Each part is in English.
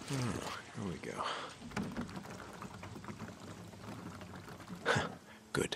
Here we go. Good.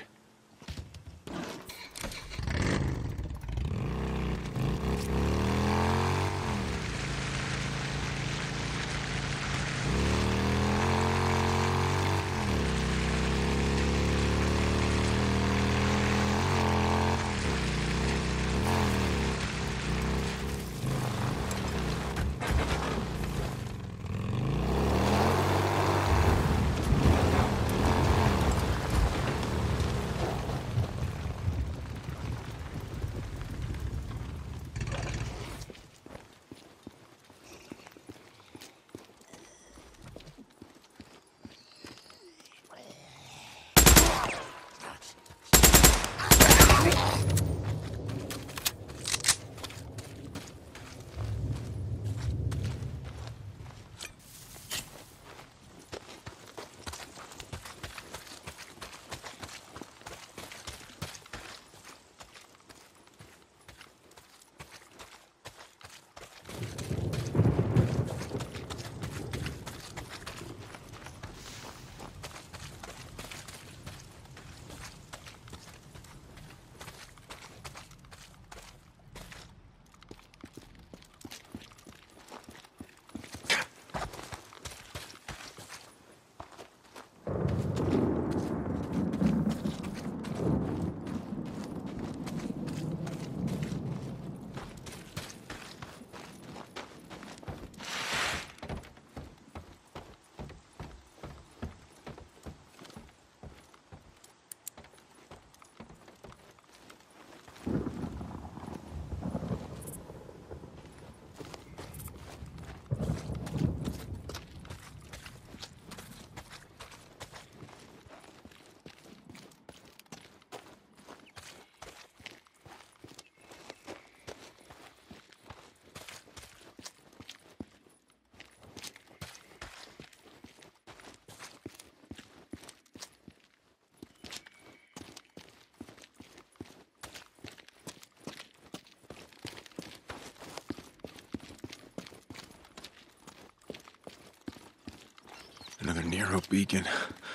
Another Nero beacon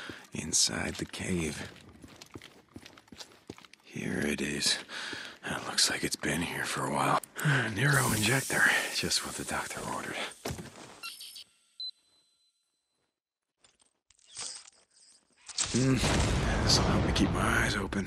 inside the cave. Here it is. It looks like it's been here for a while. Nero injector, just what the doctor ordered. This'll help me keep my eyes open.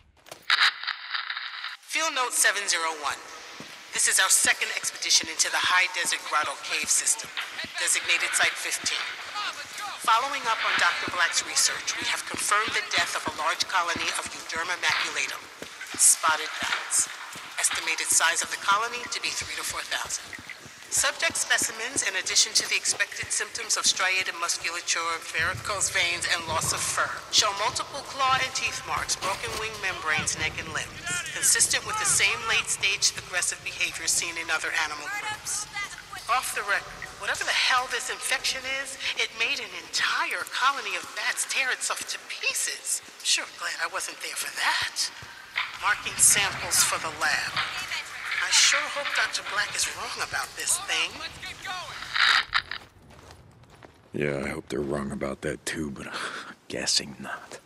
Field Note 701. This is our second expedition into the High Desert Grotto Cave System, designated Site 15. Following up on Dr. Black's research, we have confirmed the death of a large colony of Euderma maculatum, spotted bats. Estimated size of the colony to be 3,000 to 4,000. Subject specimens, in addition to the expected symptoms of striated musculature, varicose veins, and loss of fur, show multiple claw and teeth marks, broken wing membranes, neck, and limbs, consistent with the same late-stage aggressive behavior seen in other animal groups. Off the record, whatever the hell this infection is, it made an entire colony of bats tear itself to pieces. Sure glad I wasn't there for that. Marking samples for the lab. I sure hope Dr. Black is wrong about this thing. Yeah, I hope they're wrong about that too, but I'm guessing not.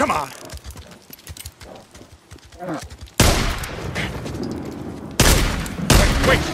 Come on. Wait.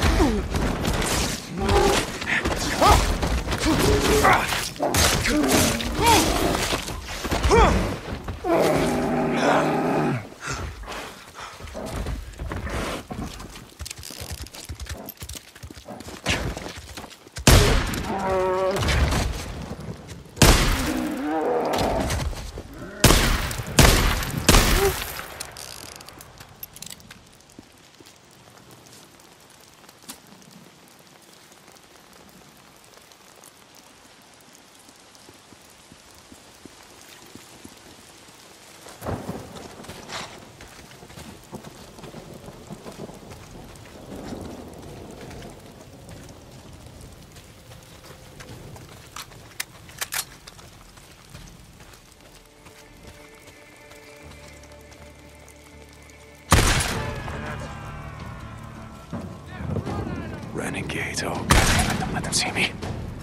Renegades, oh god, don't let them see me.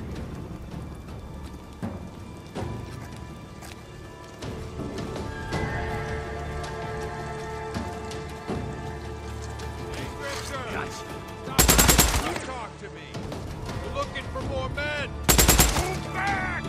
Talk to me. We're looking for more men. Move back!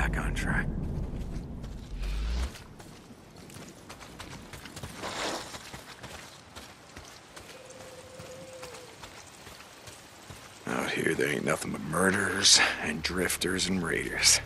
back on track. Out here, there ain't nothing but murderers and drifters and raiders.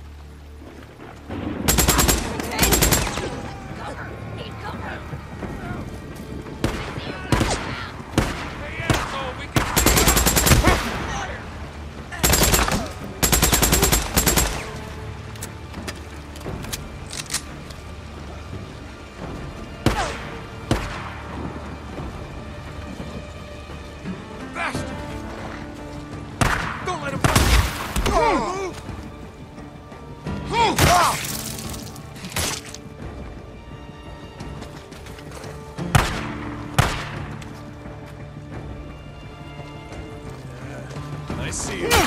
I see you.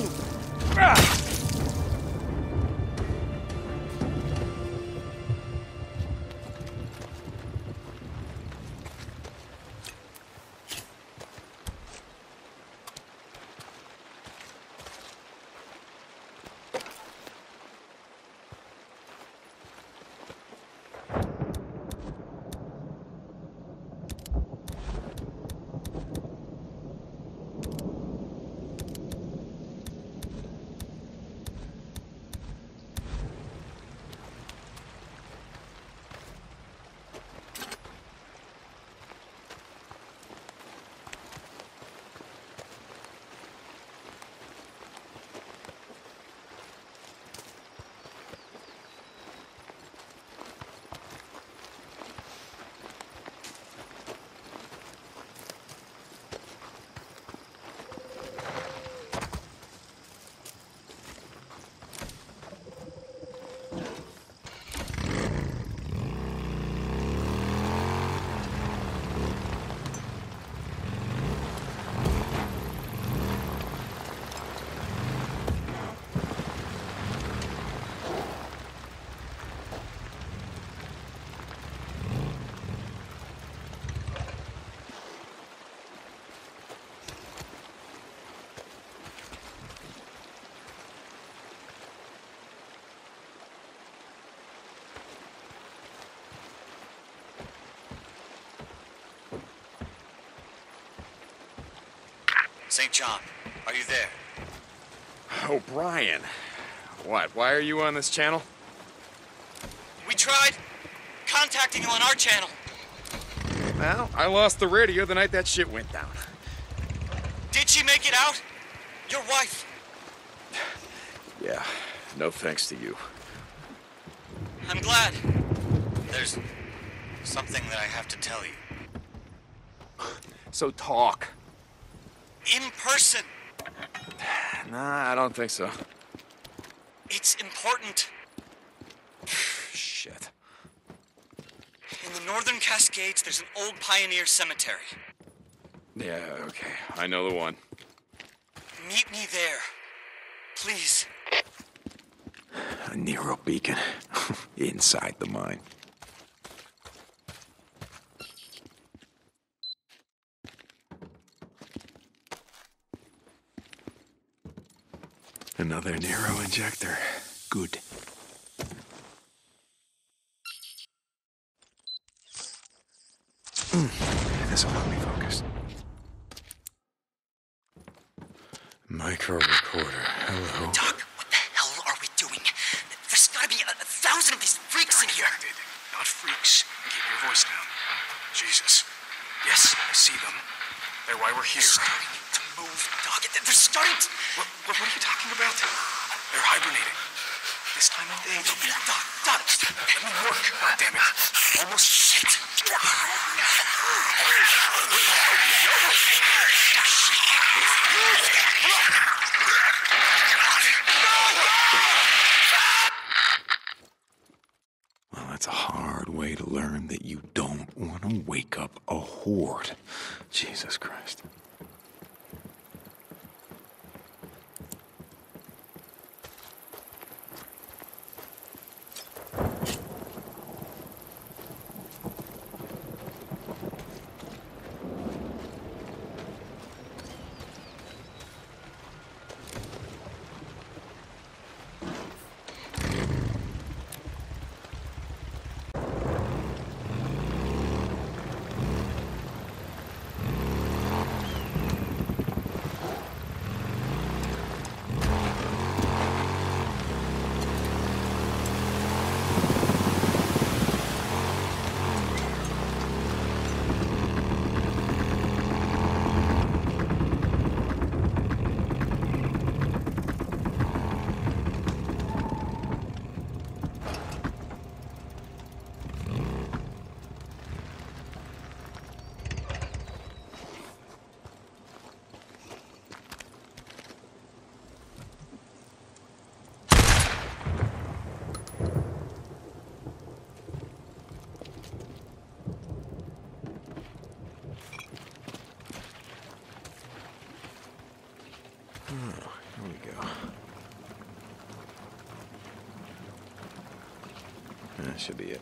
St. John, are you there? Oh, Brian. What, why are you on this channel? We tried contacting you on our channel. Well, I lost the radio the night that shit went down. Did she make it out? Your wife? Yeah, no thanks to you. I'm glad. There's something that I have to tell you. So talk. In person. Nah, I don't think so. It's important. Shit. In the northern Cascades, there's an old pioneer cemetery. Yeah, okay. I know the one. Meet me there. Please. A Nero beacon. Inside the mine. Another Nero injector. Good. This'll help me focus. Micro recorder. Hello. Doc, what the hell are we doing? There's gotta be a thousand of these freaks in here. Not freaks. Keep your voice down. Jesus. Yes, I see them. They're why we're here. They're starting to move, Doc. They're starting to... What are you talking about? They're hibernating. This time of day, they'll be... Doc, Let me work. God damn it. Almost... shit. Well, that's a hard way to learn that you don't want to wake up a horde. Jesus Christ. There we go. That should be it.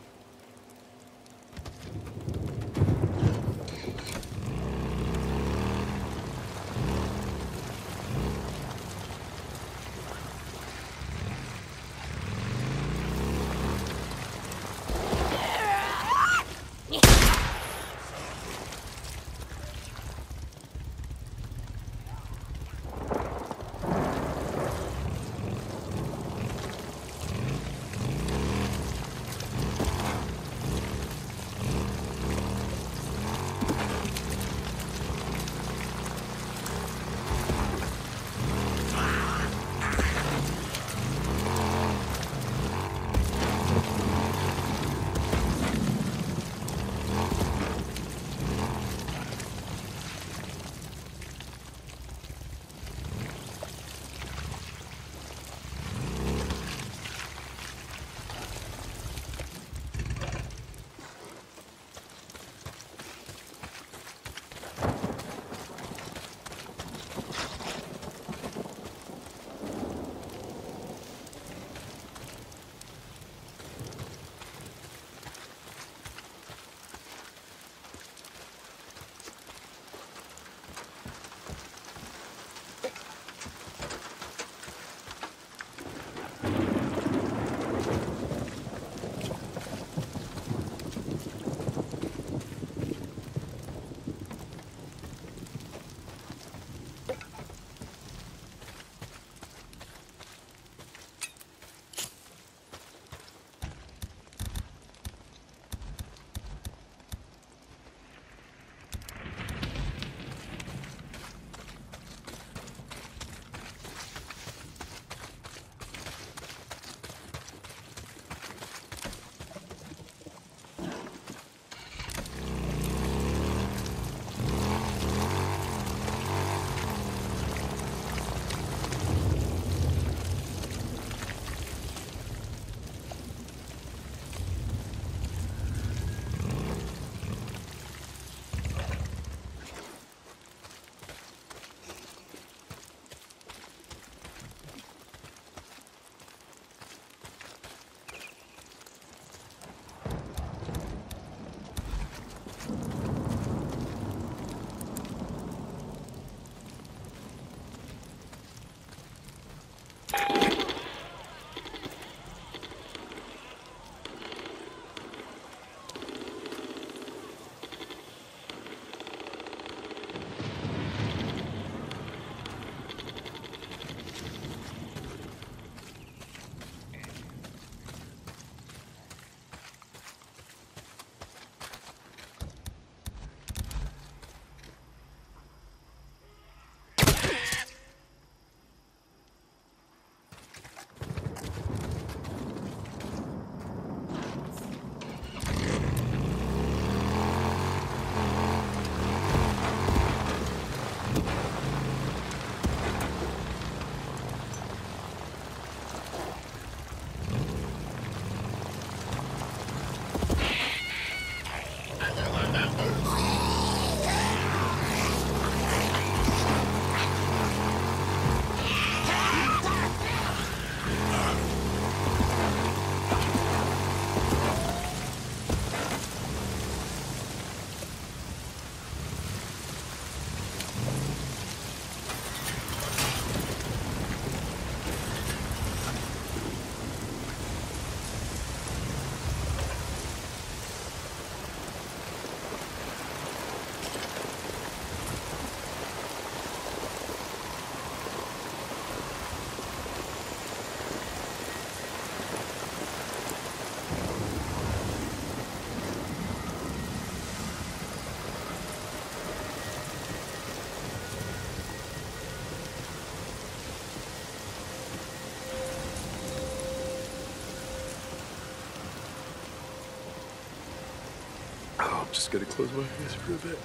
I'm just gonna close my eyes for a bit.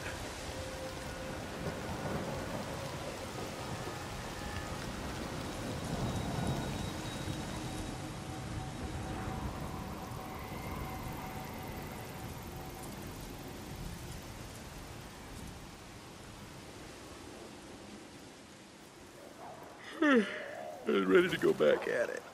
I was ready to go back at it.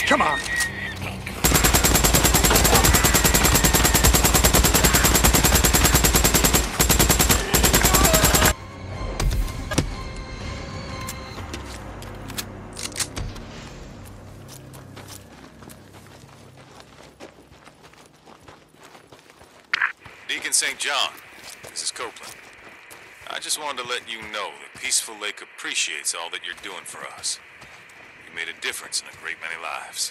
Come on. Deacon St. John, this is Copeland. I just wanted to let you know that Peaceful Lake appreciates all that you're doing for us. You made a difference in a great many lives.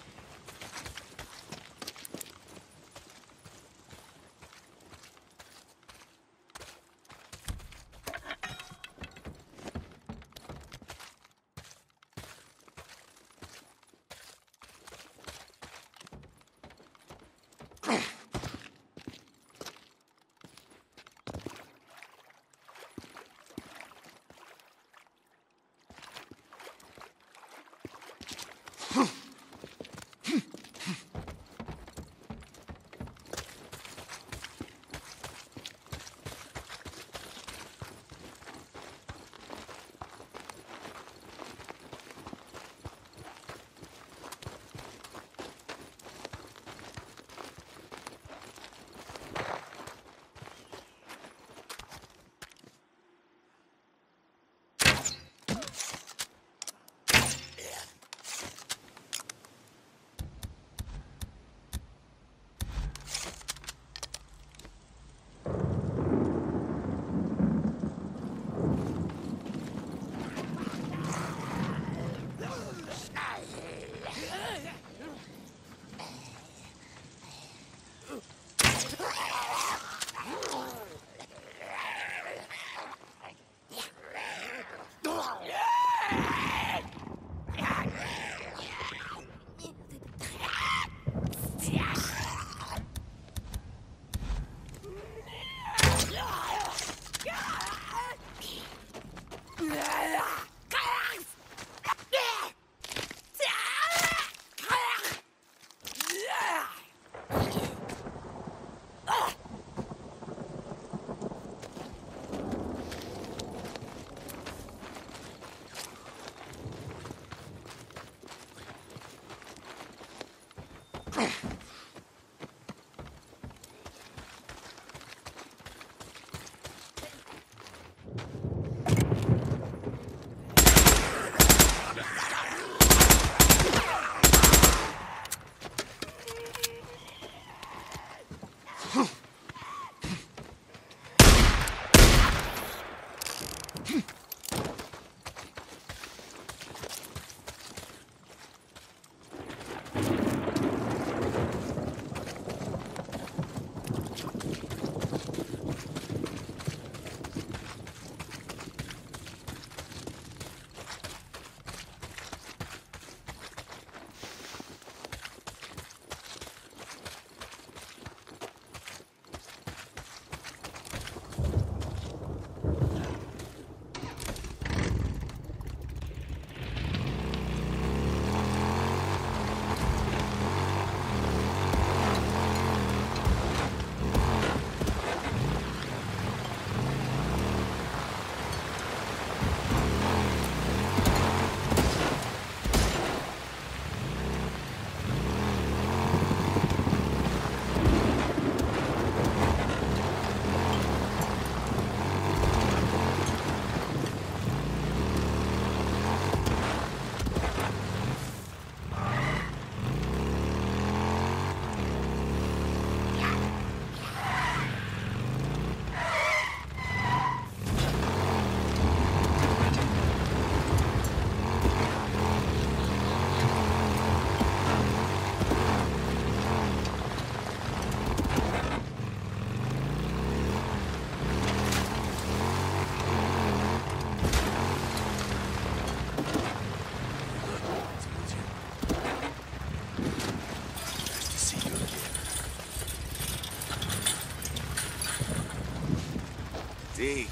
D.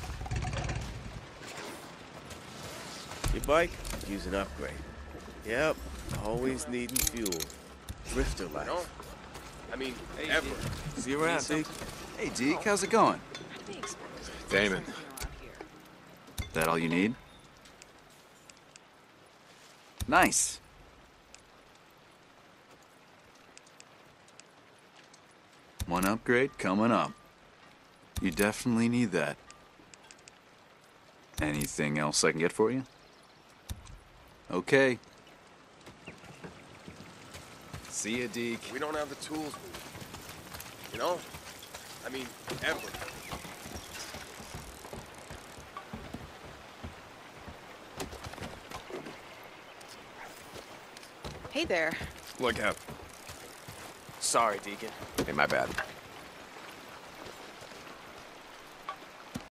Your bike needs an upgrade. Yep, always needing fuel. Drifter life. No. I mean, Ever. See you around, Deke. Hey, Deke, how's it going? Damon. That all you need? Nice. One upgrade coming up. You definitely need that. Anything else I can get for you? Okay. See ya, Deke. We don't have the tools, you know? I mean, ever. Hey there. Look out. Sorry, Deacon. Hey, my bad.